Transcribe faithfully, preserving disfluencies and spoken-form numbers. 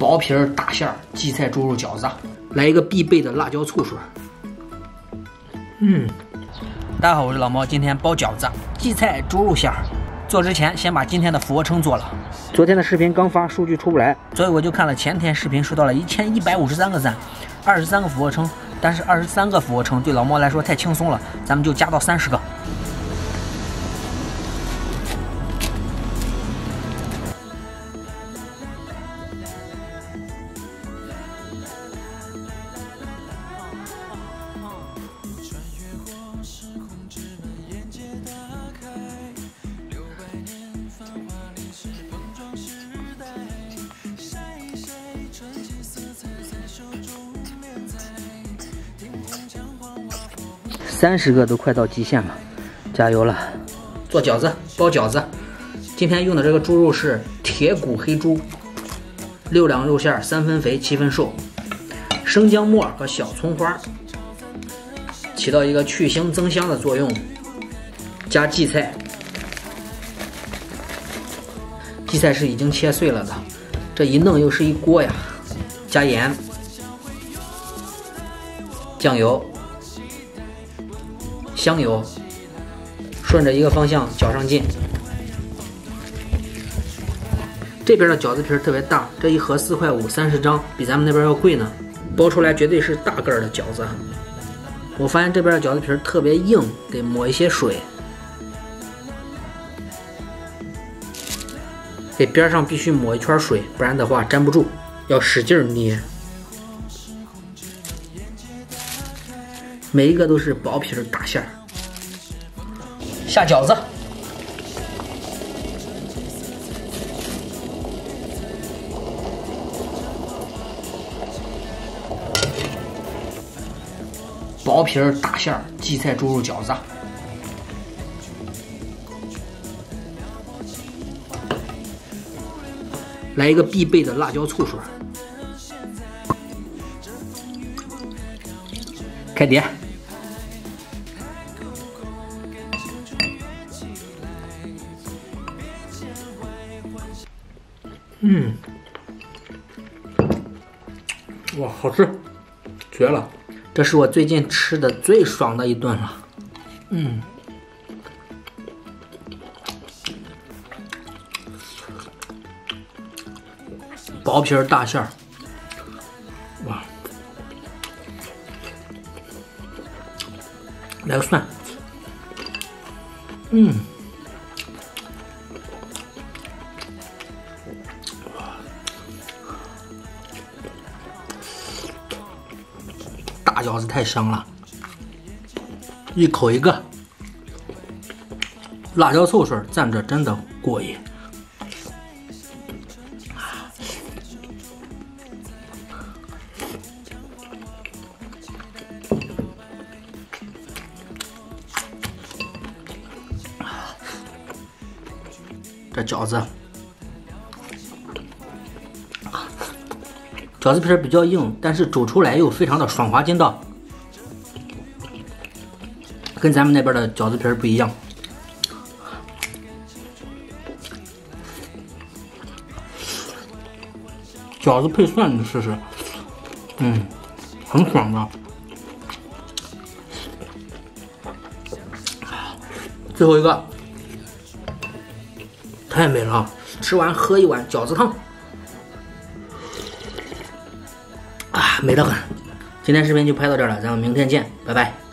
薄皮儿大馅儿荠菜猪肉饺子，来一个必备的辣椒醋水。嗯，大家好，我是老猫，今天包饺子，荠菜猪肉馅儿。做之前先把今天的俯卧撑做了。昨天的视频刚发，数据出不来，所以我就看了前天视频，收到了一千一百五十三个赞，二十三个俯卧撑。但是二十三个俯卧撑对老猫来说太轻松了，咱们就加到三十个。三十个都快到极限了，加油了！做饺子，包饺子。今天用的这个猪肉是铁骨黑猪，六两肉馅，三分肥七分瘦，生姜末和小葱花，起到一个去腥增香的作用。加荠菜，荠菜是已经切碎了的，这一弄又是一锅呀。加盐，酱油。香油，顺着一个方向搅上劲。这边的饺子皮特别大，这一盒四块五，三十张，比咱们那边要贵呢。包出来绝对是大个儿的饺子。我发现这边的饺子皮特别硬，得抹一些水。给边上必须抹一圈水，不然的话粘不住，要使劲捏。每一个都是薄皮儿大馅儿。下饺子，薄皮儿大馅儿荠菜猪肉饺子。来一个必备的辣椒醋水。开碟，嗯，哇，好吃，绝了！这是我最近吃的最爽的一顿了。嗯，薄皮儿大馅儿，哇！来个蒜，嗯，大饺子太香了，一口一个，辣椒醋水蘸着真的过瘾。这饺子，饺子皮比较硬，但是煮出来又非常的爽滑筋道，跟咱们那边的饺子皮不一样。饺子配蒜，你试试，嗯，很爽的。最后一个。太美了，吃完喝一碗饺子汤，啊，美得很。今天视频就拍到这儿了，咱们明天见，拜拜。